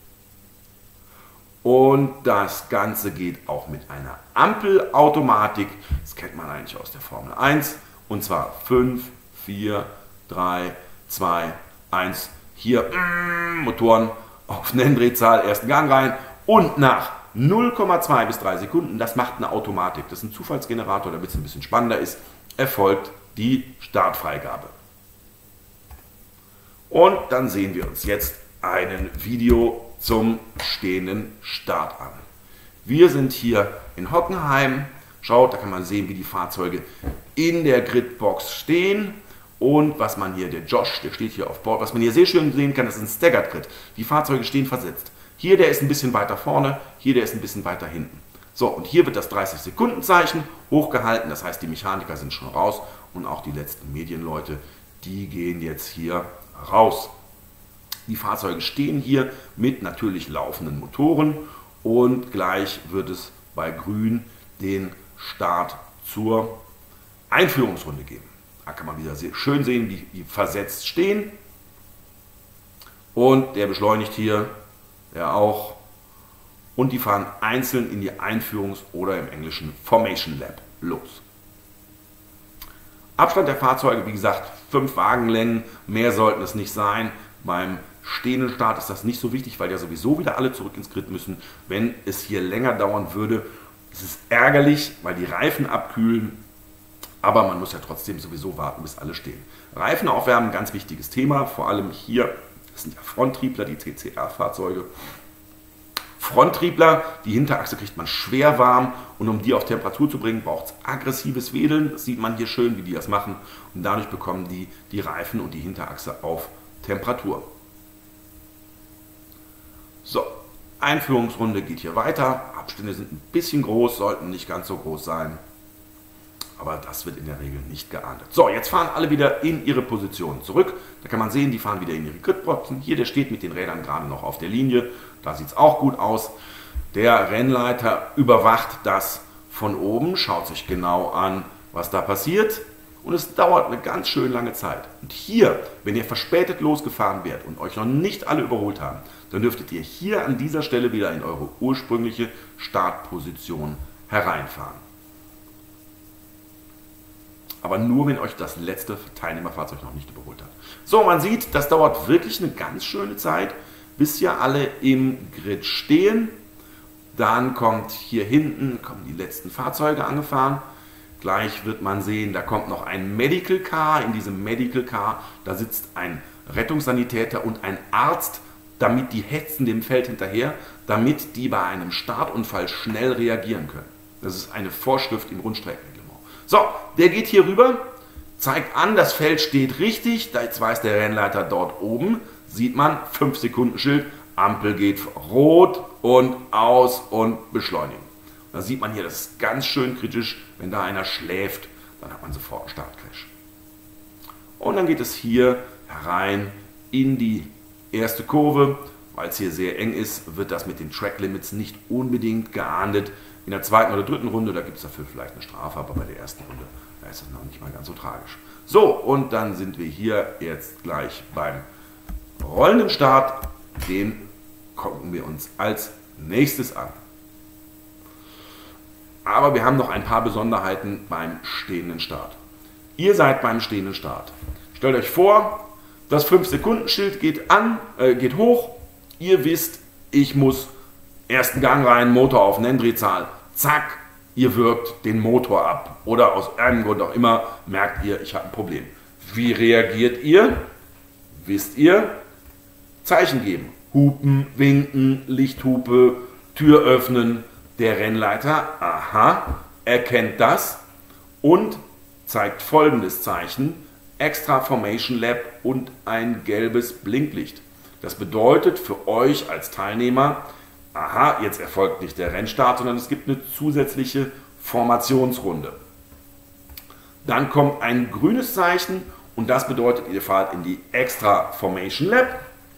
Und das Ganze geht auch mit einer Ampelautomatik. Das kennt man eigentlich aus der Formel 1. Und zwar 5, 4, 3, 2, 1. Hier Motoren auf Nenndrehzahl, ersten Gang rein. Und nach 0,2 bis 3 Sekunden, das macht eine Automatik. Das ist ein Zufallsgenerator, damit es ein bisschen spannender ist, erfolgt die Startfreigabe. Und dann sehen wir uns jetzt ein Video zum stehenden Start an. Wir sind hier in Hockenheim. Schaut, da kann man sehen, wie die Fahrzeuge in der Gridbox stehen. Und was man hier, der Josh, der steht hier auf Bord, was man hier sehr schön sehen kann, das ist ein Staggered Grid. Die Fahrzeuge stehen versetzt. Hier, der ist ein bisschen weiter vorne, hier, der ist ein bisschen weiter hinten. So, und hier wird das 30-Sekunden-Zeichen hochgehalten, das heißt, die Mechaniker sind schon raus und auch die letzten Medienleute, die gehen jetzt hier raus. Die Fahrzeuge stehen hier mit natürlich laufenden Motoren und gleich wird es bei Grün den Start zur Einführungsrunde geben. Da kann man wieder schön sehen, wie die versetzt stehen. Und der beschleunigt hier, der auch. Und die fahren einzeln in die Einführungs- oder im Englischen Formation Lap los. Abstand der Fahrzeuge, wie gesagt, 5 Wagenlängen, mehr sollten es nicht sein. Beim stehenden Start ist das nicht so wichtig, weil ja sowieso wieder alle zurück ins Grid müssen. Wenn es hier länger dauern würde, ist es ärgerlich, weil die Reifen abkühlen. Aber man muss ja trotzdem sowieso warten, bis alle stehen. Reifen aufwärmen, ganz wichtiges Thema, vor allem hier, das sind ja Fronttriebler, die CCR-Fahrzeuge. Fronttriebler, die Hinterachse kriegt man schwer warm und um die auf Temperatur zu bringen, braucht es aggressives Wedeln. Das sieht man hier schön, wie die das machen und dadurch bekommen die Reifen und die Hinterachse auf Temperatur. So, Einführungsrunde geht hier weiter. Abstände sind ein bisschen groß, sollten nicht ganz so groß sein. Aber das wird in der Regel nicht geahndet. So, jetzt fahren alle wieder in ihre Position zurück. Da kann man sehen, die fahren wieder in ihre Gridboxen. Hier, der steht mit den Rädern gerade noch auf der Linie. Da sieht es auch gut aus. Der Rennleiter überwacht das von oben, schaut sich genau an, was da passiert. Und es dauert eine ganz schön lange Zeit. Und hier, wenn ihr verspätet losgefahren werdet und euch noch nicht alle überholt haben, dann dürftet ihr hier an dieser Stelle wieder in eure ursprüngliche Startposition hereinfahren. Aber nur, wenn euch das letzte Teilnehmerfahrzeug noch nicht überholt hat. So, man sieht, das dauert wirklich eine ganz schöne Zeit, bis ja alle im Grid stehen. Dann kommt hier hinten, kommen die letzten Fahrzeuge angefahren. Gleich wird man sehen, da kommt noch ein Medical Car. In diesem Medical Car, da sitzt ein Rettungssanitäter und ein Arzt, damit die hetzen dem Feld hinterher, damit die bei einem Startunfall schnell reagieren können. Das ist eine Vorschrift im Rundstreckenreglement. So, der geht hier rüber, zeigt an, das Feld steht richtig. Jetzt weiß der Rennleiter dort oben, sieht man, 5-Sekunden-Schild, Ampel geht rot und aus und beschleunigen. Da sieht man hier, das ist ganz schön kritisch, wenn da einer schläft, dann hat man sofort einen Startcrash. Und dann geht es hier herein in die erste Kurve. Weil es hier sehr eng ist, wird das mit den Track Limits nicht unbedingt geahndet. In der zweiten oder dritten Runde, da gibt es dafür vielleicht eine Strafe, aber bei der ersten Runde, da ist das noch nicht mal ganz so tragisch. So, und dann sind wir hier jetzt gleich beim rollenden Start. Den gucken wir uns als nächstes an. Aber wir haben noch ein paar Besonderheiten beim stehenden Start. Ihr seid beim stehenden Start. Stellt euch vor, das 5-Sekunden-Schild geht hoch. Ihr wisst, ich muss ersten Gang rein, Motor auf Nenndrehzahl. Zack, ihr wirkt den Motor ab. Oder aus einem Grund auch immer merkt ihr, ich habe ein Problem. Wie reagiert ihr? Wisst ihr? Zeichen geben. Hupen, winken, Lichthupe, Tür öffnen. Der Rennleiter, aha, erkennt das und zeigt folgendes Zeichen: Extra Formation Lap und ein gelbes Blinklicht. Das bedeutet für euch als Teilnehmer, aha, jetzt erfolgt nicht der Rennstart, sondern es gibt eine zusätzliche Formationsrunde. Dann kommt ein grünes Zeichen und das bedeutet, ihr fahrt in die Extra Formation Lap.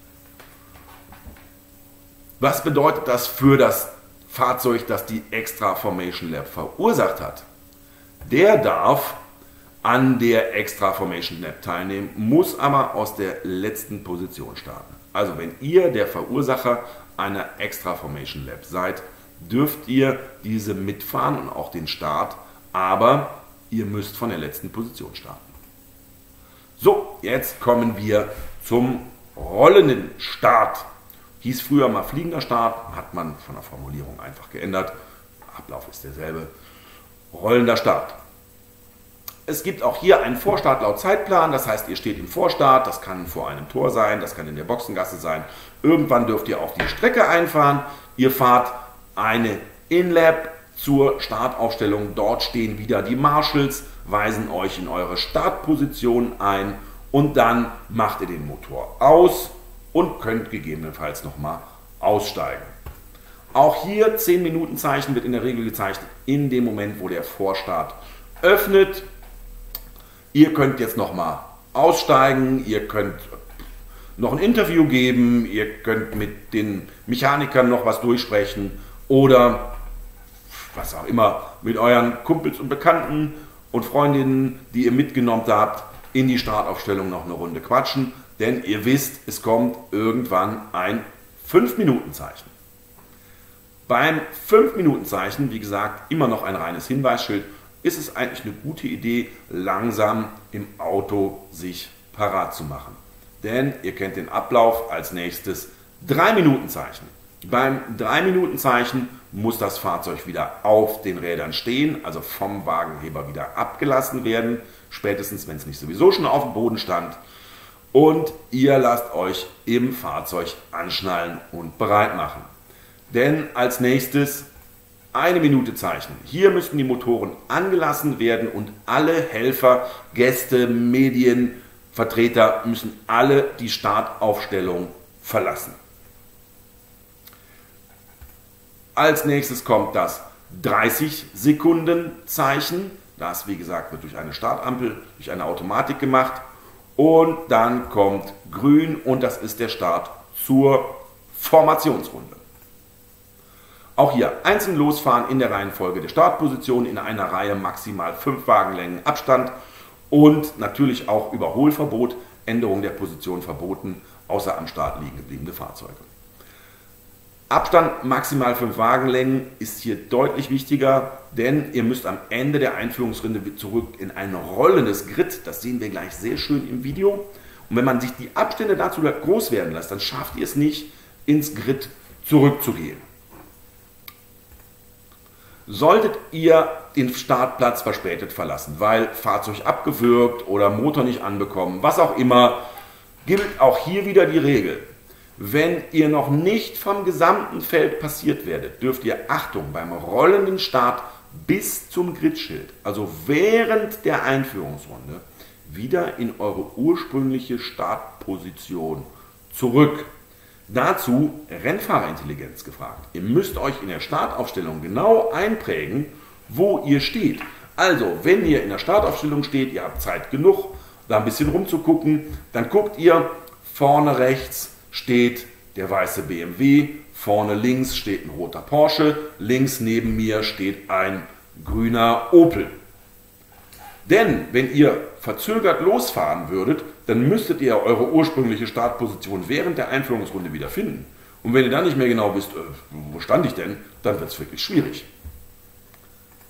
Was bedeutet das für das Fahrzeug, das die Extra Formation Lap verursacht hat? Der darf an der Extra Formation Lap teilnehmen, muss aber aus der letzten Position starten. Also wenn ihr der Verursacher einer Extra Formation Lap seid, dürft ihr diese mitfahren und auch den Start, aber ihr müsst von der letzten Position starten. So, jetzt kommen wir zum rollenden Start. Hieß früher mal fliegender Start, hat man von der Formulierung einfach geändert. Ablauf ist derselbe. Rollender Start. Es gibt auch hier einen Vorstart laut Zeitplan, das heißt, ihr steht im Vorstart, das kann vor einem Tor sein, das kann in der Boxengasse sein. Irgendwann dürft ihr auf die Strecke einfahren. Ihr fahrt eine In-Lap zur Startaufstellung. Dort stehen wieder die Marshals, weisen euch in eure Startposition ein und dann macht ihr den Motor aus und könnt gegebenenfalls nochmal aussteigen. Auch hier 10-Minuten-Zeichen wird in der Regel gezeichnet in dem Moment, wo der Vorstart öffnet. Ihr könnt jetzt nochmal aussteigen, ihr könnt noch ein Interview geben, ihr könnt mit den Mechanikern noch was durchsprechen oder was auch immer mit euren Kumpels und Bekannten und Freundinnen, die ihr mitgenommen habt, in die Startaufstellung noch eine Runde quatschen. Denn ihr wisst, es kommt irgendwann ein 5-Minuten-Zeichen. Beim 5-Minuten-Zeichen, wie gesagt, immer noch ein reines Hinweisschild, ist es eigentlich eine gute Idee, langsam im Auto sich parat zu machen. Denn ihr kennt den Ablauf, als nächstes 3-Minuten-Zeichen. Beim 3-Minuten-Zeichen muss das Fahrzeug wieder auf den Rädern stehen, also vom Wagenheber wieder abgelassen werden, spätestens wenn es nicht sowieso schon auf dem Boden stand. Und ihr lasst euch im Fahrzeug anschnallen und bereit machen. Denn als nächstes 1 Minute Zeichen. Hier müssen die Motoren angelassen werden und alle Helfer, Gäste, Medien, Vertreter müssen alle die Startaufstellung verlassen. Als nächstes kommt das 30-Sekunden-Zeichen. Das, wie gesagt, wird durch eine Startampel, durch eine Automatik gemacht. Und dann kommt grün und das ist der Start zur Formationsrunde. Auch hier einzeln losfahren in der Reihenfolge der Startposition, in einer Reihe maximal 5 Wagenlängen Abstand und natürlich auch Überholverbot, Änderung der Position verboten, außer am Start liegen gebliebene Fahrzeuge. Abstand maximal 5 Wagenlängen ist hier deutlich wichtiger, denn ihr müsst am Ende der Einführungsrunde zurück in ein rollendes Grid. Das sehen wir gleich sehr schön im Video. Und wenn man sich die Abstände dazu groß werden lässt, dann schafft ihr es nicht, ins Grid zurückzugehen. Solltet ihr den Startplatz verspätet verlassen, weil Fahrzeug abgewürgt oder Motor nicht anbekommen, was auch immer, gilt auch hier wieder die Regel. Wenn ihr noch nicht vom gesamten Feld passiert werdet, dürft ihr, Achtung, beim rollenden Start bis zum Gridschild, also während der Einführungsrunde, wieder in eure ursprüngliche Startposition zurück. Dazu Rennfahrerintelligenz gefragt. Ihr müsst euch in der Startaufstellung genau einprägen, wo ihr steht. Also, wenn ihr in der Startaufstellung steht, ihr habt Zeit genug, da ein bisschen rumzugucken, dann guckt ihr, vorne rechts steht der weiße BMW, vorne links steht ein roter Porsche, links neben mir steht ein grüner Opel. Denn wenn ihr verzögert losfahren würdet, dann müsstet ihr eure ursprüngliche Startposition während der Einführungsrunde wieder finden. Und wenn ihr dann nicht mehr genau wisst, wo stand ich denn, dann wird es wirklich schwierig.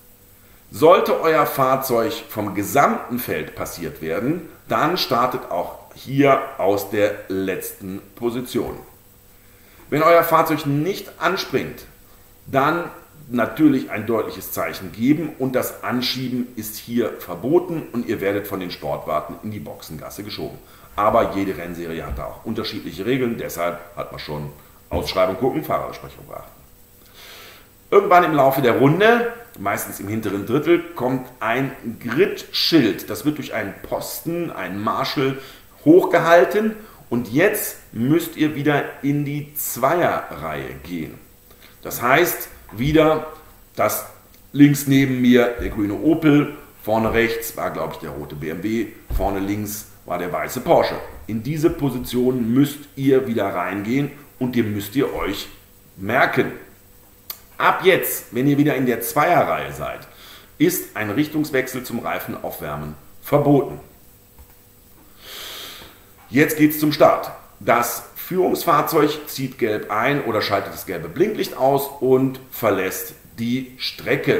Sollte euer Fahrzeug vom gesamten Feld passiert werden, dann startet auch hier aus der letzten Position. Wenn euer Fahrzeug nicht anspringt, dann natürlich ein deutliches Zeichen geben und das Anschieben ist hier verboten und ihr werdet von den Sportwarten in die Boxengasse geschoben. Aber jede Rennserie hat da auch unterschiedliche Regeln, deshalb hat man schon Ausschreibung gucken, Fahrerbesprechung beachten. Irgendwann im Laufe der Runde, meistens im hinteren Drittel, kommt ein Gridschild. Das wird durch einen Posten, einen Marshal hochgehalten und jetzt müsst ihr wieder in die Zweierreihe gehen. Das heißt, wieder das links neben mir der grüne Opel, vorne rechts war glaube ich der rote BMW, vorne links war der weiße Porsche. In diese Position müsst ihr wieder reingehen und die müsst ihr euch merken. Ab jetzt, wenn ihr wieder in der Zweierreihe seid, ist ein Richtungswechsel zum Reifenaufwärmen verboten. Jetzt geht es zum Start. Das Führungsfahrzeug zieht gelb ein oder schaltet das gelbe Blinklicht aus und verlässt die Strecke.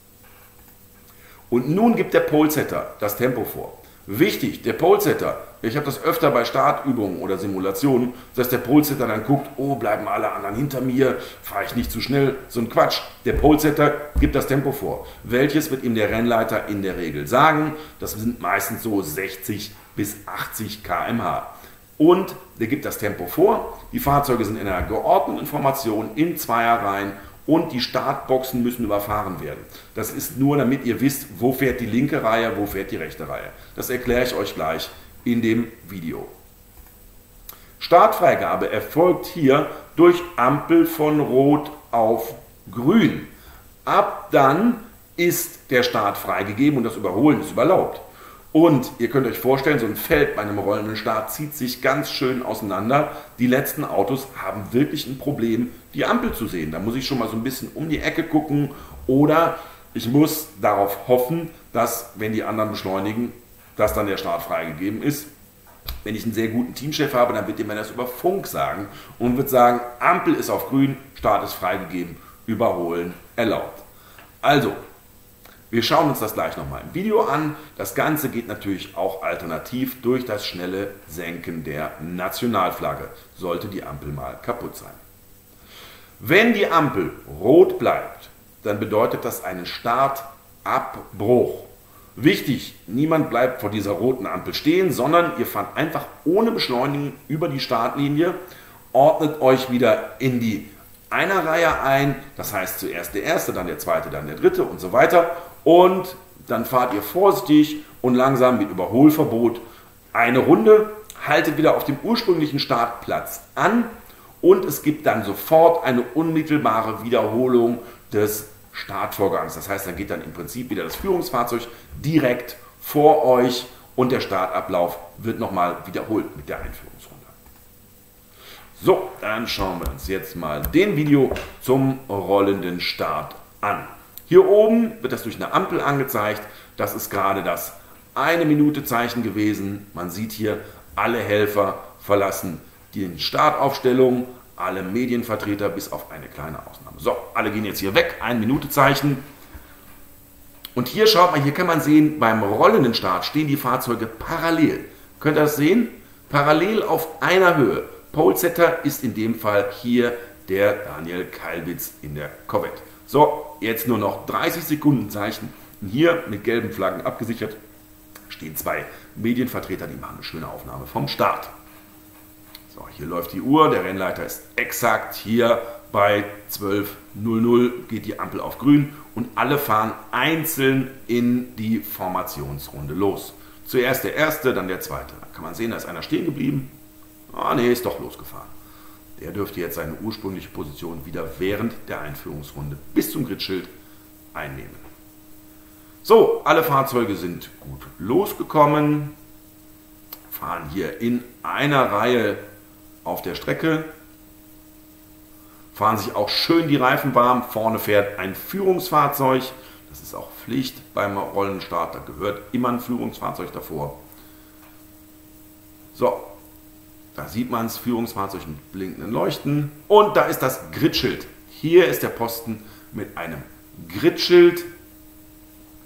Und nun gibt der Polesetter das Tempo vor. Wichtig, der Polesetter, ich habe das öfter bei Startübungen oder Simulationen, dass der Polesetter dann guckt, oh, bleiben alle anderen hinter mir, fahre ich nicht zu schnell, so ein Quatsch. Der Polesetter gibt das Tempo vor. Welches wird ihm der Rennleiter in der Regel sagen? Das sind meistens so 60 bis 80 km/h. Und der gibt das Tempo vor. Die Fahrzeuge sind in einer geordneten Formation in Zweierreihen und die Startboxen müssen überfahren werden. Das ist nur, damit ihr wisst, wo fährt die linke Reihe, wo fährt die rechte Reihe. Das erkläre ich euch gleich in dem Video. Startfreigabe erfolgt hier durch Ampel von Rot auf Grün. Ab dann ist der Start freigegeben und das Überholen ist erlaubt. Und ihr könnt euch vorstellen, so ein Feld bei einem rollenden Start zieht sich ganz schön auseinander. Die letzten Autos haben wirklich ein Problem, die Ampel zu sehen. Da muss ich schon mal so ein bisschen um die Ecke gucken oder ich muss darauf hoffen, dass, wenn die anderen beschleunigen, dass dann der Start freigegeben ist. Wenn ich einen sehr guten Teamchef habe, dann wird mir das über Funk sagen und wird sagen, Ampel ist auf grün, Start ist freigegeben, überholen erlaubt. Also, wir schauen uns das gleich nochmal im Video an. Das Ganze geht natürlich auch alternativ durch das schnelle Senken der Nationalflagge, sollte die Ampel mal kaputt sein. Wenn die Ampel rot bleibt, dann bedeutet das einen Startabbruch. Wichtig, niemand bleibt vor dieser roten Ampel stehen, sondern ihr fahrt einfach ohne Beschleunigen über die Startlinie, ordnet euch wieder in die Einerreihe ein, das heißt zuerst der erste, dann der zweite, dann der dritte und so weiter. Und dann fahrt ihr vorsichtig und langsam mit Überholverbot eine Runde, haltet wieder auf dem ursprünglichen Startplatz an und es gibt dann sofort eine unmittelbare Wiederholung des Startvorgangs. Das heißt, dann geht dann im Prinzip wieder das Führungsfahrzeug direkt vor euch und der Startablauf wird nochmal wiederholt mit der Einführungsrunde. So, dann schauen wir uns jetzt mal den Video zum rollenden Start an. Hier oben wird das durch eine Ampel angezeigt. Das ist gerade das 1-Minute-Zeichen gewesen. Man sieht hier, alle Helfer verlassen die Startaufstellung, alle Medienvertreter bis auf eine kleine Ausnahme. So, alle gehen jetzt hier weg, 1-Minute-Zeichen. Und hier schaut mal, hier kann man sehen, beim rollenden Start stehen die Fahrzeuge parallel. Könnt ihr das sehen? Parallel auf einer Höhe. Polesetter ist in dem Fall hier der Daniel Kalbitz in der Corvette. So, jetzt nur noch 30 Sekunden Zeichen. Hier mit gelben Flaggen abgesichert stehen zwei Medienvertreter, die machen eine schöne Aufnahme vom Start. So, hier läuft die Uhr, der Rennleiter ist exakt hier bei 12:00 geht die Ampel auf grün und alle fahren einzeln in die Formationsrunde los. Zuerst der erste, dann der zweite. Da kann man sehen, da ist einer stehen geblieben. Ah, nee, ist doch losgefahren. Der dürfte jetzt seine ursprüngliche Position wieder während der Einführungsrunde bis zum Gridschild einnehmen. So, alle Fahrzeuge sind gut losgekommen, fahren hier in einer Reihe auf der Strecke, fahren sich auch schön die Reifen warm. Vorne fährt ein Führungsfahrzeug, das ist auch Pflicht beim Rollenstart, da gehört immer ein Führungsfahrzeug davor. So. Da sieht man das Führungsfahrzeug mit blinkenden Leuchten und da ist das Gridschild. Hier ist der Posten mit einem Gridschild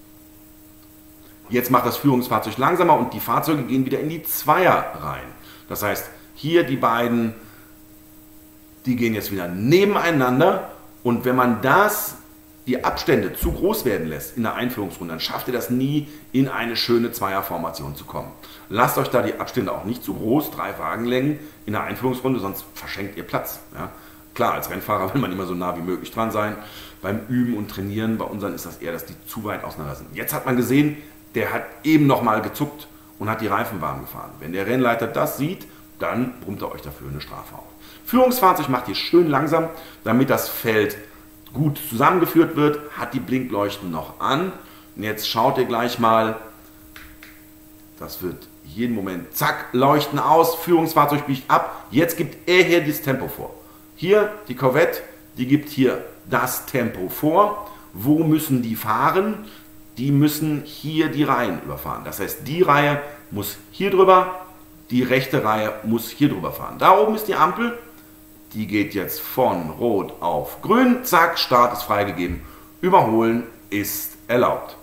Jetzt macht das Führungsfahrzeug langsamer und die Fahrzeuge gehen wieder in die Zweier rein. Das heißt, hier die beiden, die gehen jetzt wieder nebeneinander und wenn man die Abstände zu groß werden lässt in der Einführungsrunde, dann schafft ihr das nie, in eine schöne Zweierformation zu kommen. Lasst euch da die Abstände auch nicht zu groß, 3 Wagenlängen in der Einführungsrunde, sonst verschenkt ihr Platz. Ja? Klar, als Rennfahrer will man immer so nah wie möglich dran sein. Beim Üben und Trainieren, bei unseren ist das eher, dass die zu weit auseinander sind. Jetzt hat man gesehen, der hat eben nochmal gezuckt und hat die Reifen warm gefahren. Wenn der Rennleiter das sieht, dann brummt er euch dafür eine Strafe auf. Führungsfahrzeug macht ihr schön langsam, damit das Feld gut zusammengeführt wird, hat die Blinkleuchten noch an. Und jetzt schaut ihr gleich mal, das wird jeden Moment, zack, leuchten aus, Führungsfahrzeug biegt ab. Jetzt gibt er hier das Tempo vor. Hier die Corvette, die gibt hier das Tempo vor. Wo müssen die fahren? Die müssen hier die Reihen überfahren. Das heißt, die Reihe muss hier drüber, die rechte Reihe muss hier drüber fahren. Da oben ist die Ampel. Die geht jetzt von Rot auf Grün. Zack, Start ist freigegeben. Überholen ist erlaubt.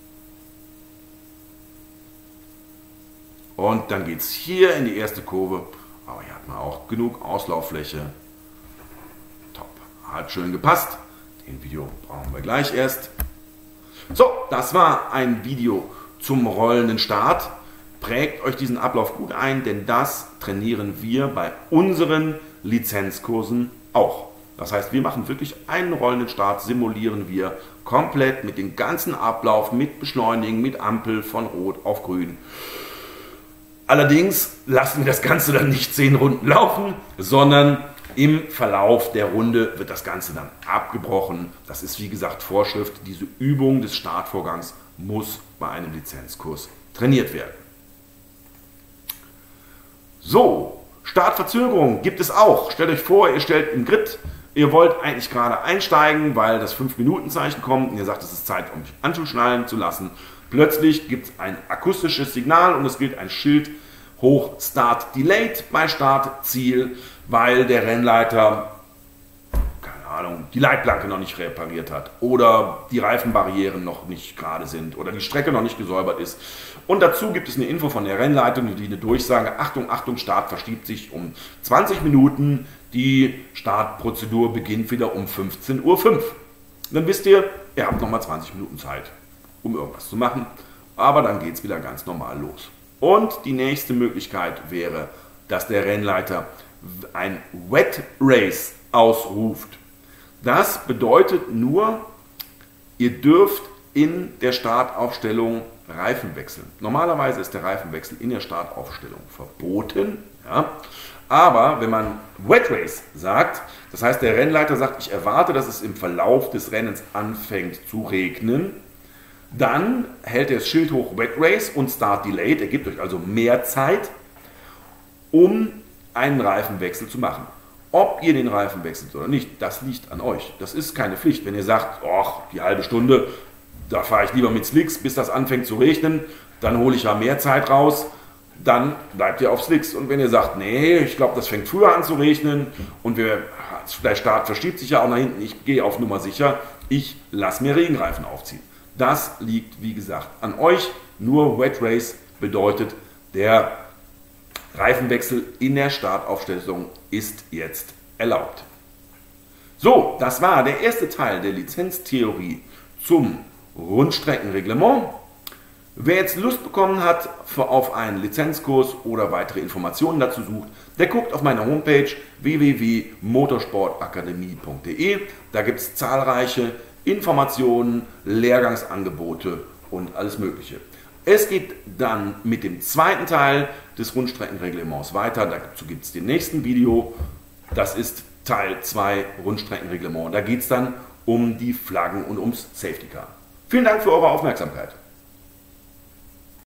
Und dann geht es hier in die erste Kurve. Aber hier hat man auch genug Auslauffläche. Top. Hat schön gepasst. Den Video brauchen wir gleich erst. So, das war ein Video zum rollenden Start. Prägt euch diesen Ablauf gut ein, denn das trainieren wir bei unseren Lizenzkursen auch. Das heißt, wir machen wirklich einen rollenden Start, simulieren wir komplett mit dem ganzen Ablauf, mit Beschleunigen, mit Ampel von Rot auf Grün. Allerdings lassen wir das Ganze dann nicht 10 Runden laufen, sondern im Verlauf der Runde wird das Ganze dann abgebrochen. Das ist wie gesagt Vorschrift. Diese Übung des Startvorgangs muss bei einem Lizenzkurs trainiert werden. So, Startverzögerung gibt es auch. Stellt euch vor, ihr stellt einen Grid, ihr wollt eigentlich gerade einsteigen, weil das 5-Minuten-Zeichen kommt und ihr sagt, es ist Zeit, um mich anzuschnallen zu lassen. Plötzlich gibt es ein akustisches Signal und es gilt ein Schild hoch Start Delayed bei Start Ziel, weil der Rennleiter, keine Ahnung, die Leitplanke noch nicht repariert hat oder die Reifenbarrieren noch nicht gerade sind oder die Strecke noch nicht gesäubert ist. Und dazu gibt es eine Info von der Rennleitung, die eine Durchsage, Achtung, Achtung, Start verschiebt sich um 20 Minuten, die Startprozedur beginnt wieder um 15:05 Uhr. Dann wisst ihr, ihr habt nochmal 20 Minuten Zeit, um irgendwas zu machen, aber dann geht es wieder ganz normal los. Und die nächste Möglichkeit wäre, dass der Rennleiter ein Wet Race ausruft. Das bedeutet nur, ihr dürft in der Startaufstellung Reifen wechseln. Normalerweise ist der Reifenwechsel in der Startaufstellung verboten, ja? Aber wenn man Wet Race sagt, das heißt der Rennleiter sagt, ich erwarte, dass es im Verlauf des Rennens anfängt zu regnen, dann hält er das Schild hoch Wet Race und Start Delayed. Er gibt euch also mehr Zeit, um einen Reifenwechsel zu machen. Ob ihr den Reifen wechselt oder nicht, das liegt an euch. Das ist keine Pflicht. Wenn ihr sagt, ach, die halbe Stunde, da fahre ich lieber mit Slicks, bis das anfängt zu regnen, dann hole ich ja mehr Zeit raus, dann bleibt ihr auf Slicks. Und wenn ihr sagt, nee, ich glaube, das fängt früher an zu regnen und der Start verschiebt sich ja auch nach hinten, ich gehe auf Nummer sicher, ich lasse mir Regenreifen aufziehen. Das liegt, wie gesagt, an euch. Nur Wet Race bedeutet, der Reifenwechsel in der Startaufstellung ist jetzt erlaubt. So, das war der erste Teil der Lizenztheorie zum Rundstreckenreglement. Wer jetzt Lust bekommen hat auf einen Lizenzkurs oder weitere Informationen dazu sucht, der guckt auf meiner Homepage www.motorsportakademie.de. Da gibt es zahlreiche Informationen, Lehrgangsangebote und alles Mögliche. Es geht dann mit dem zweiten Teil des Rundstreckenreglements weiter. Dazu gibt es den nächsten Video. Das ist Teil 2 Rundstreckenreglement. Da geht es dann um die Flaggen und ums Safety Car. Vielen Dank für eure Aufmerksamkeit.